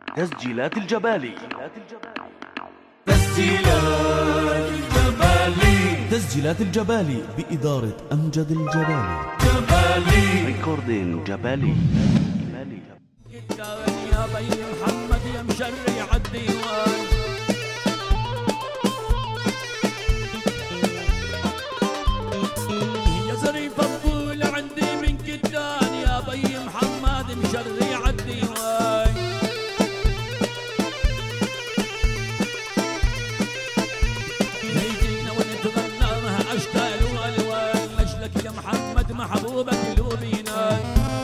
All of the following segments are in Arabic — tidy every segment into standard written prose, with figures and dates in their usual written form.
تسجيلات الجبالي. تسجيلات الجبالي بإدارة أمجد الجبالي. ريكوردين جبالي. يا بي محمد يا مشري عالديوان، يا زريف الطول عندي من كدان، يا بي محمد مشري عالديوان. يجينا ونتغنى اشكال والوان، لاجلك يا محمد محبوبك قلوبنا.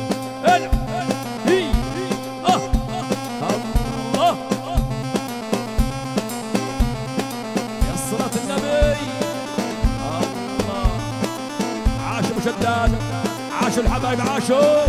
شداد عاشوا الحبايب عاشوا.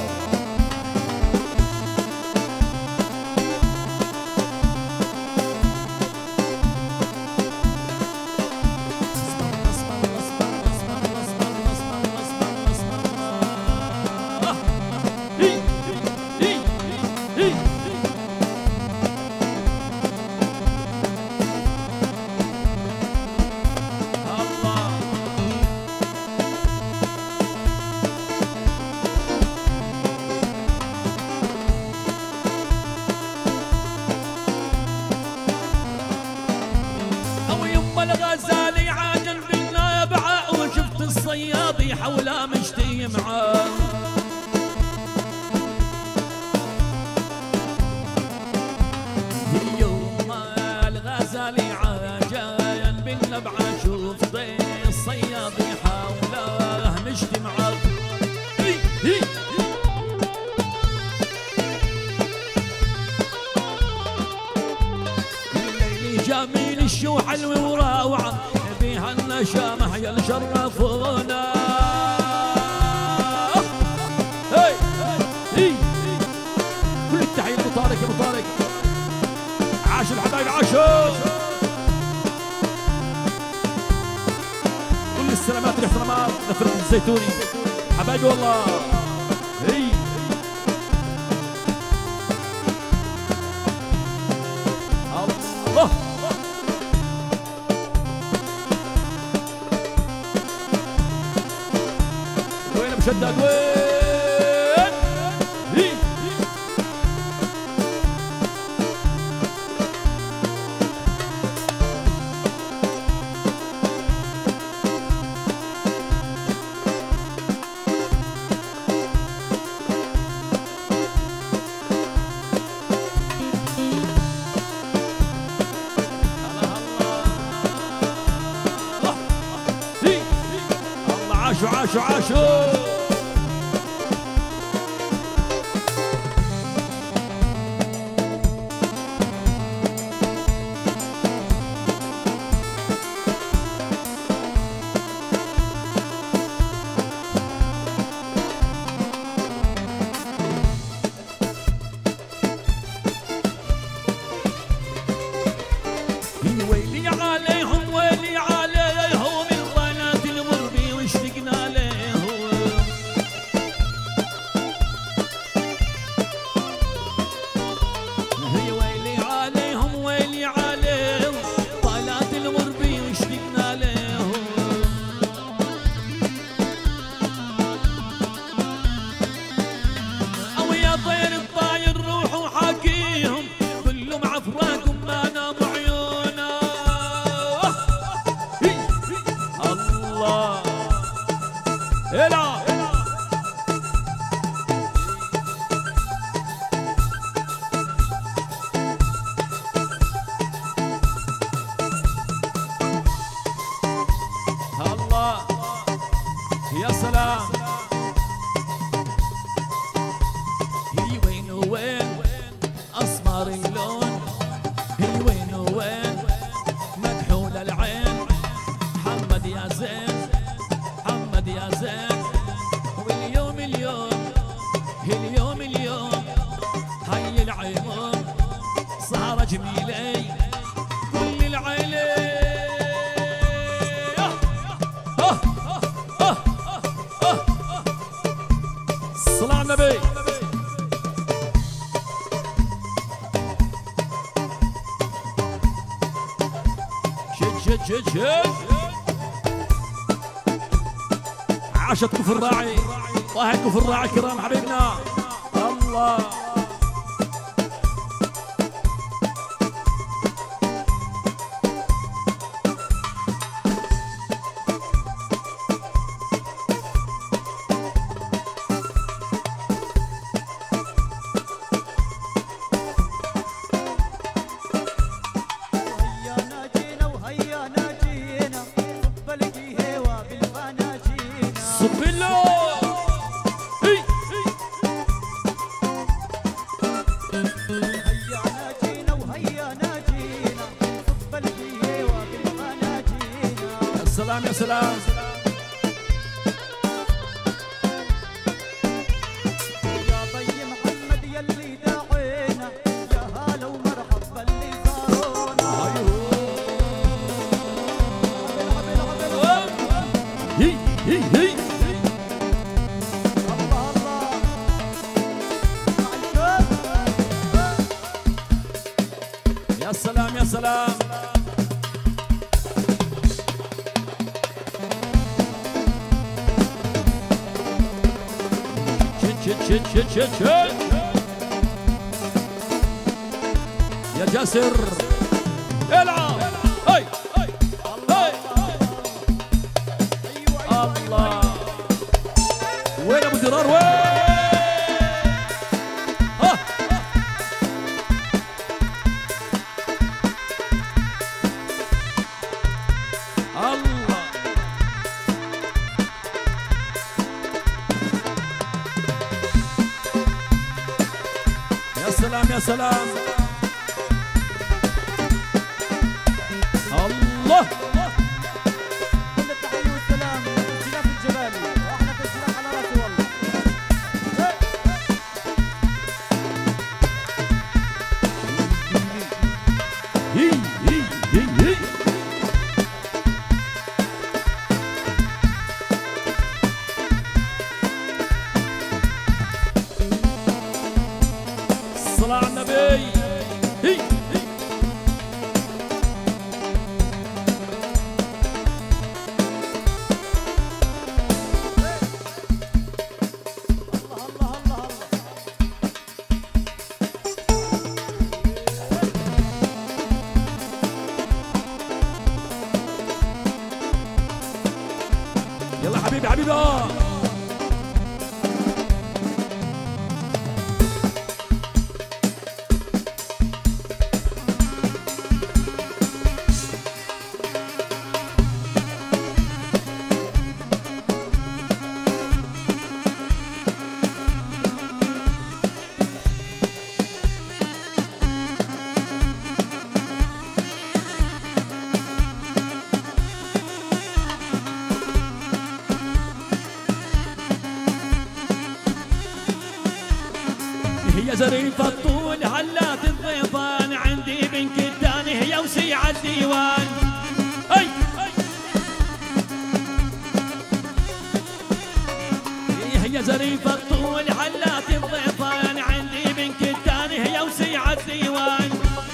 الغزالي عاجل بالنابعة، وشفت الصيادي حوله مشتي معاه. يوم الغزالي عاجل بالنابعة، شفت الصيادي حوله مشتي معاه. جميل الشو حلو وراوعة، بيها النشامة يا شرفونا. هي هي كل التحية لأبو طارق يا أبو طارق، عاشوا الحبايب عاشوا. كل السلامات والاحترامات لفرقة الزيتوني حبايبي والله. هي الله شداد وين هي الله عاشوا عاشوا عاشوا. ويلي عليهم ويلي عليهم البنات المربي واشتقنا لهم. هي ويلي عليهم ويلي عليهم البنات المربي واشتقنا لهم. او يا طير الطاير روحوا حاكيهم، كلهم عفراكم ما ناموا عيون. الله العب الله يا سلام. هي وين وين اسمر اللون، هي وين وين مكحول العين. محمد يا زين محمد يا زين، واليوم اليوم اليوم اليوم هي العيون صار جميلي كل العيلة. الصلاة على النبي. عاشت كفر الراعي طه كفر الراعي كرام حبيبنا الله. يا سلام يا طي محمد يلي داعينا يا هلا ومرحبا اللي زارونا. هي الله يا سلام يا سلام. شت يا جاسر العب هاي هاي الله. وين ابو درار وين؟ الله يا سلام يا سلام الله. كل التحية والسلام للجلاف الجبالي واحلى تشريح على راسي والله. هي الصلاة على النبي. هي يلا حبيبي حبيبي هي زريفة الطول هلات الضيفان عندي بن كداني هي وسيع الديوان. اي هي زريفة الطول هلات الضيفان عندي بن كداني هي وسيع الديوان.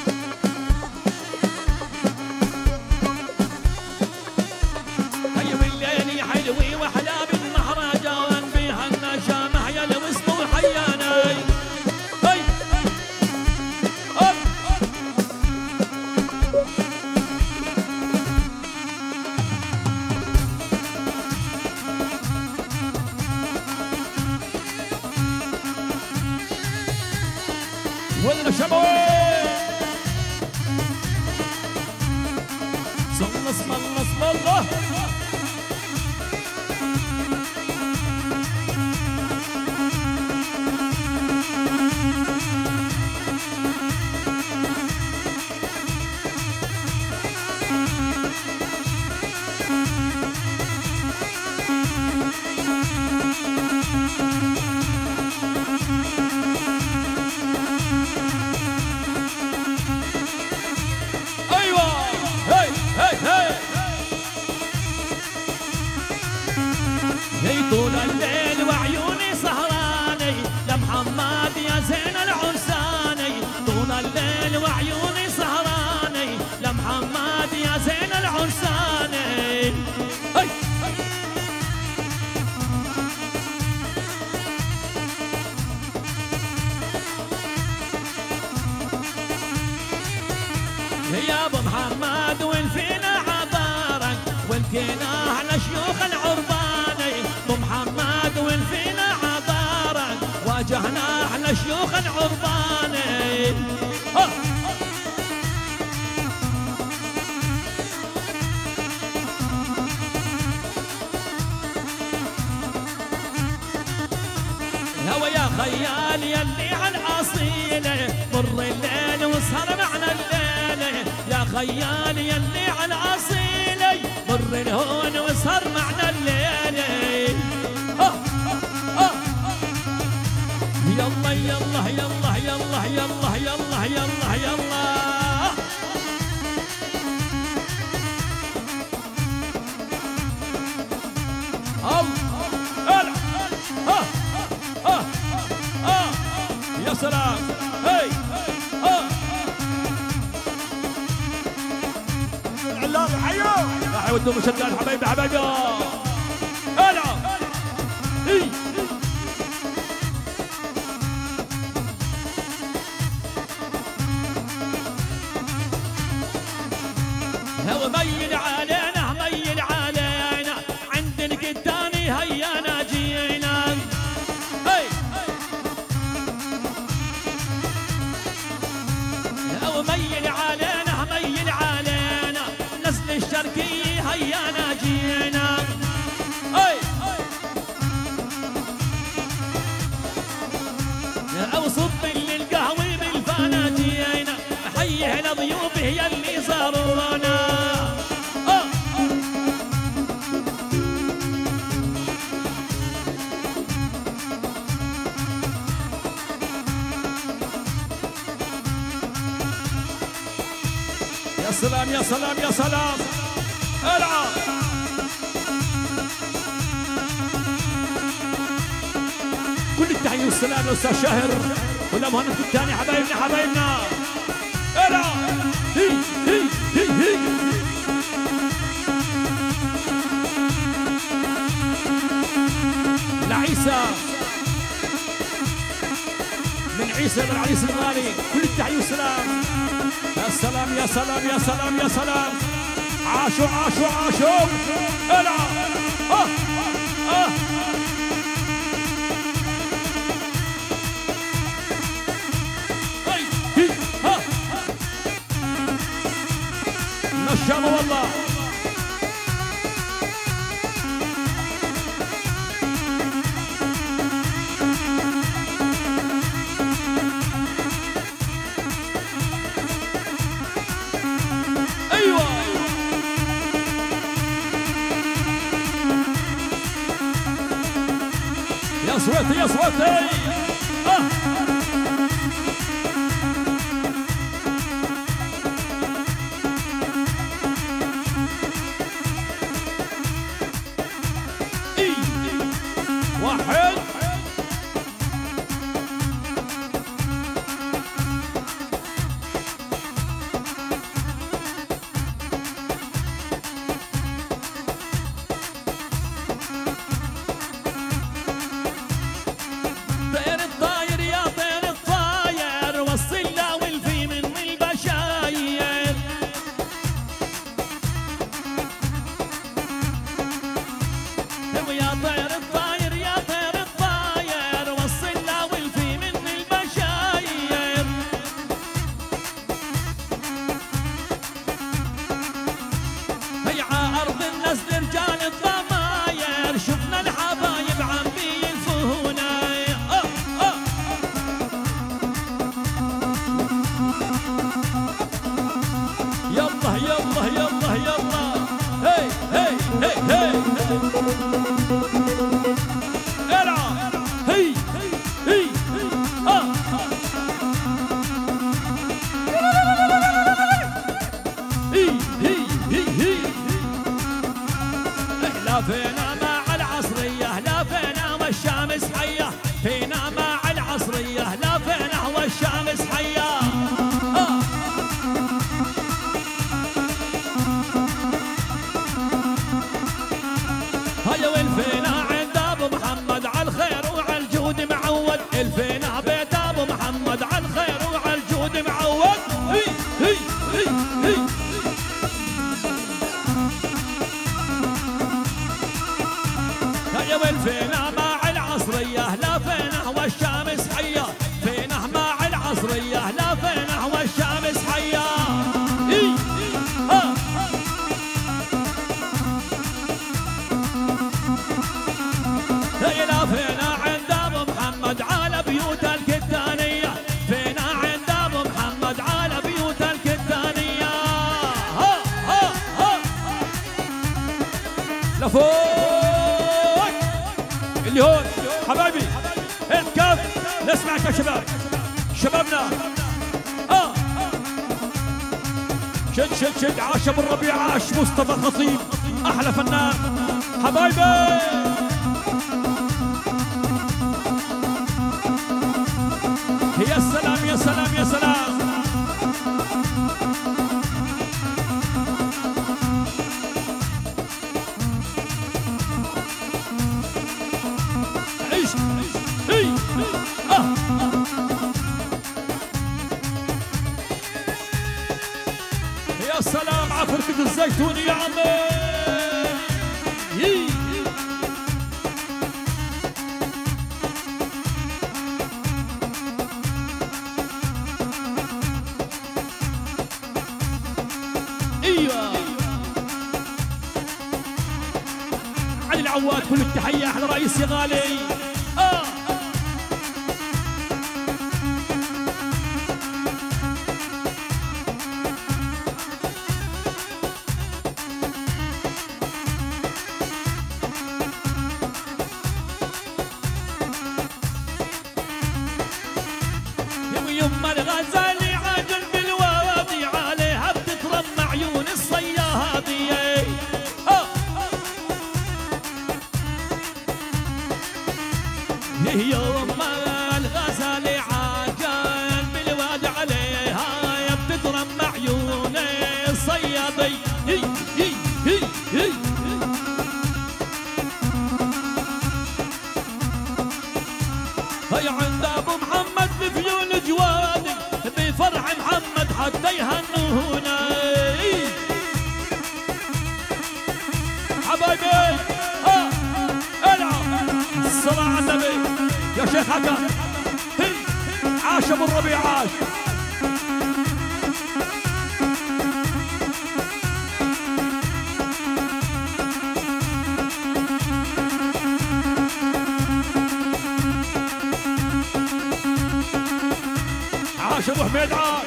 هي بالليل يا حلوي واحلى بالمهرجان بها النشامة هي الوسط وحياني. ولا شبوي صلى اسم الله اسم الله. هي طول الليل وعيوني سهراني لمحمد يا زين العرساني. طول الليل وعيوني سهراني لمحمد يا زين العرساني. فرساني. هي يا ابو محمد وين فينا عبارك وين فينا على شيوخ العرباني. ابو محمد وين فينا عبارك واجهنا على شيوخ العرباني. هو يا خيال يلي على الاصيله مر الليل واسهر معنا الليله. يا خيال يلي على الاصيله مر الهون واسهر معنا الليله. يلا يلا يلا يلا يلا يلا يلا يلا يا سلام. هي العلام حيو راح يودوا مشجعين حبايبي حبايبي. العب هي هو ميل علينا ميل علينا عند القداني هيانا جينا. هي هو ميل علينا ميل علينا نزل الشرقية هيانا جينا. هي او صب للقهوة بالفانا جينا حيه لضيوفه يلي زارونا. يا سلام يا سلام يا سلام. العب كل التحية والسلام لأستاذ شاهر ولا مهند الثاني حبايبنا حبايبنا. العب هي هي هي هي لعيسى من عيسى من عريس الغالي كل التحية والسلام. يا سلام يا سلام يا سلام يا سلام. عاشوا عاشوا عاشوا. العب هي ها نشامة والله. ايوه يا صوتي يا صوتي. واحد يسمعك يا شباب شبابنا. شد شد شد. عاش ابو الربيع، عاش مصطفى خطيب احلى فنان حبايبي. يا سلام يا سلام يا سلام. عيش عيش. يا سلام على فرقة الزيتون يا عمي. ايوه علي العواد كل التحية احلى رئيس يا غالي. يما الغزالي عاجل بالوادي عليها بتترمى عيون الصيادي. يما الغزالي عاجل بالوادي عليها بتترمى عيون الصيادي. هي عند ابو محمد بفيون جوادي بفرح محمد حتى يهنونا. حبايبي العب الصلاة على النبي يا شيخ حكا. عاش ابو الربيع عاش. عاش ابو حميد عاش.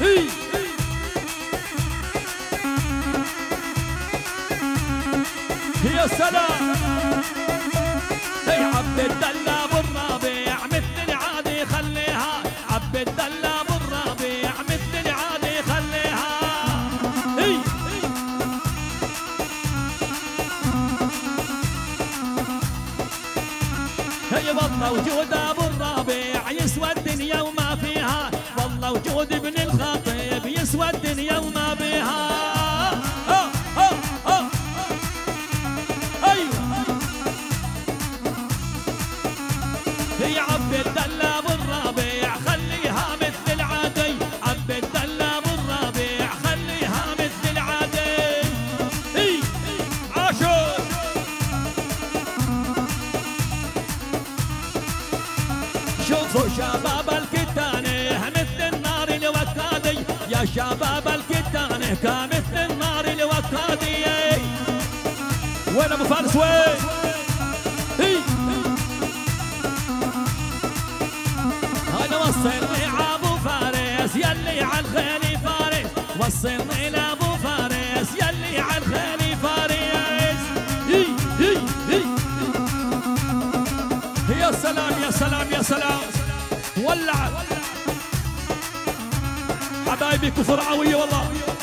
يا سلام. هي عبد الدلة ابو الربيع مثل العادي خليها. عبد الدلة ابو الربيع مثل العادي خليها. هي والله وجود ابو الربيع يسوى الدنيا وما فيها. والله وجود ابن الخطيب يسوى الدنيا وما بها. ايوه هي عبد الدلة ابو الربيع خليها مثل العادي. عبد الدلة ابو الربيع خليها مثل العادي. عاشور شوفوا شباب الكتانه مثل النار الوكادي. يا شباب الكتانه كمثل النار الوكادي. وين ابو فارس وين؟ انا وصلني ابو فارس يلي على الخيل فارس. وصلني لابو فارس يلي على الخيل فارس. يا سلام يا سلام يا سلام. ولع حبايبي كفر عوية والله.